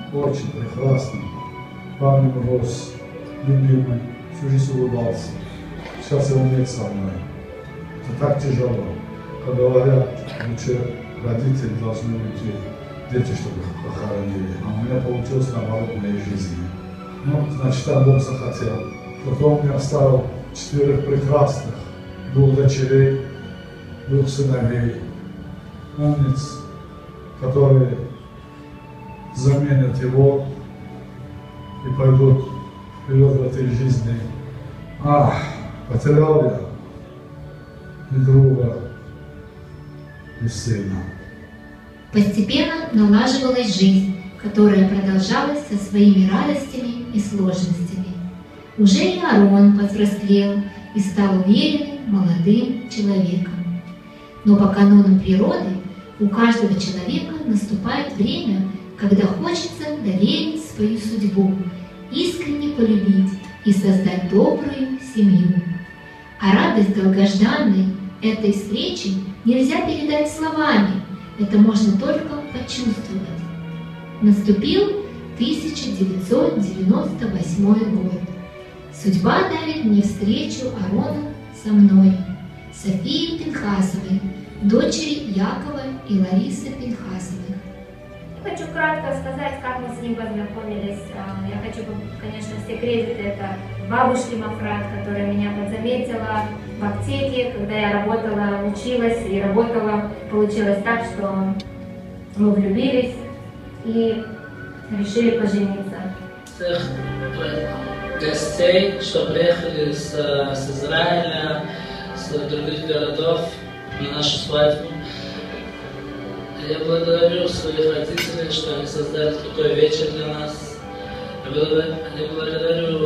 очень прекрасный. Парень рос, любимый, всю жизнь улыбался. Сейчас его нет со мной. Это так тяжело. Когда говорят, лучше родители должны уйти, дети, чтобы их похоронили. А у меня получилось наоборот в моей жизни. Ну, значит, там Бог захотел. Потом я оставил 4 прекрасных, 2 дочерей, 2 сыновей, умниц, которые заменят его и пойдут вперед в этой жизни. Потерял я и друга, и сына. Постепенно налаживалась жизнь, которая продолжалась со своими радостями и сложностями. Уже и Аарон повзрослел и стал уверенным, молодым человеком. Но по канонам природы у каждого человека наступает время, когда хочется доверить свою судьбу, искренне полюбить и создать добрую семью. А радость долгожданной этой встречи нельзя передать словами, это можно только почувствовать. Наступил 1998 год. Судьба дарит мне встречу Аарона со мной, Софией Пинхасовой, дочери Якова и Ларисы Пинхасовых. Хочу кратко сказать, как мы с ним познакомились. Я хочу, конечно, все кредиты это бабушке Мафрат, которая меня подзаметила в аптеке, когда я работала, училась и работала. Получилось так, что мы влюбились и решили пожениться. Всех гостей, что приехали с Израиля, с других городов на нашу свадьбу. Я благодарю своих родителей, что они создали такой вечер для нас. Я благодарю